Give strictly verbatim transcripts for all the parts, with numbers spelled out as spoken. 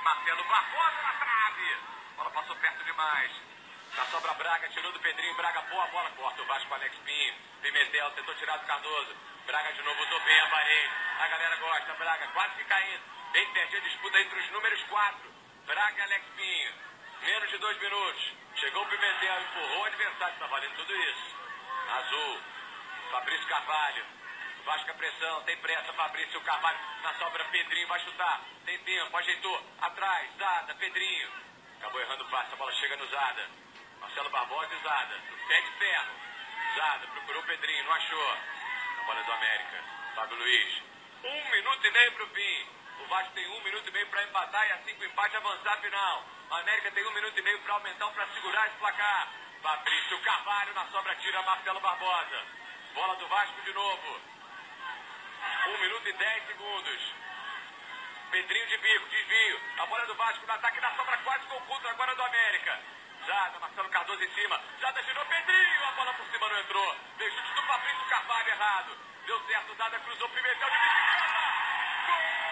Marcelo Barbosa na trave. Bola passou perto demais. Na sobra Braga, tirou do Pedrinho. Braga, boa bola, corta o Vasco, Alex Pinho. Pimentel tentou tirar do Cardoso. Braga de novo, usou bem a parede. A galera gosta. Braga quase que caindo. Bem pertinho, disputa entre os números quatro. Braga e Alex Pinho. Menos de dois minutos. Chegou o Pimentel, empurrou o adversário. Tá valendo tudo isso. Azul. Fabrício Carvalho. Vasco a pressão, tem pressa, Fabrício Carvalho. Na sobra, Pedrinho vai chutar. Tem tempo, ajeitou. Atrás, Zada, Pedrinho. Acabou errando o passe, a bola chega no Zada. Marcelo Barbosa e Zada. No pé de ferro. Zada procurou o Pedrinho, não achou. A bola é do América. Fábio Luiz. Um minuto e meio pro fim. O Vasco tem um minuto e meio para empatar e assim com o empate avançar a final. A América tem um minuto e meio para aumentar, para segurar esse placar. Fabrício Carvalho na sobra tira Marcelo Barbosa. Bola do Vasco de novo. Um minuto e dez segundos. Pedrinho de bico, desvio. A bola do Vasco no ataque na sobra quase com o contra agora do América. Zada, Marcelo Cardoso em cima. Zada girou, Pedrinho. A bola por cima não entrou. Veio chute do Fabrício Carvalho errado. Deu certo, Zada cruzou, Pimentel de bicicleta. Gol!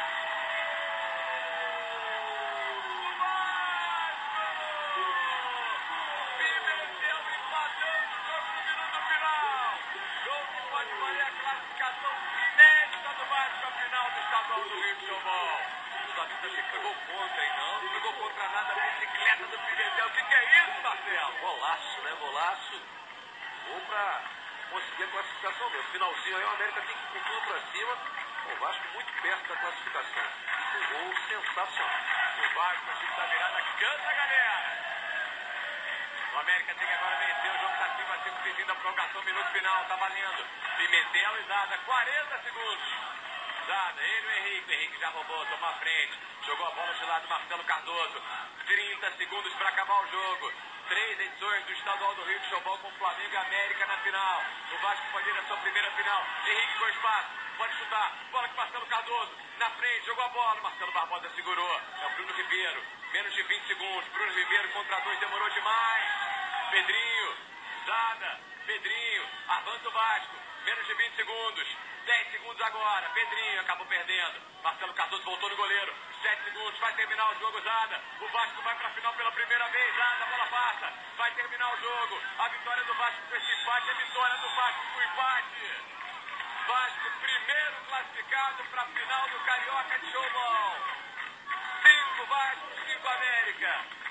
Do Rio de Janeiro. Os amigos acham que pegou contra, hein? Não, não pegou contra nada. Bicicleta do Pimentel. O que, que é isso, Marcelo? Golaço, né? Golaço. Gol pra conseguir a classificação mesmo. Finalzinho aí, o América tem que ir com tudo pra cima. O Vasco muito perto da classificação. Um gol sensacional. O Vasco, o time da virada, canta, galera. O América tem que agora vencer. O jogo tá cinco a cinco, pedindo a prorrogação. Minuto final, tá valendo. Pimentel e Zada, quarenta segundos. Zada, ele e o Henrique. O Henrique já roubou, tomou a frente. Jogou a bola de lado, Marcelo Cardoso. trinta segundos para acabar o jogo. Três edições do Estadual do Rio de Janeiro com Flamengo e América na final. O Vasco pode ir à sua primeira final. Henrique com espaço, pode chutar. Bola com Marcelo Cardoso. Na frente, jogou a bola. Marcelo Barbosa segurou. É o Bruno Ribeiro. Menos de vinte segundos. Bruno Ribeiro contra dois, demorou demais. Pedrinho, Zada, Pedrinho. Avança o Vasco. Menos de vinte segundos. dez segundos agora. Pedrinho acabou perdendo. Marcelo Cardoso voltou no goleiro. sete segundos. Vai terminar o jogo, Zada. O Vasco vai para a final pela primeira vez. Zada, a bola passa. Vai terminar o jogo. A vitória do Vasco com esse empate. A vitória do Vasco com o empate. Vasco, primeiro classificado para a final do Carioca de Showball. cinco Vasco, cinco América.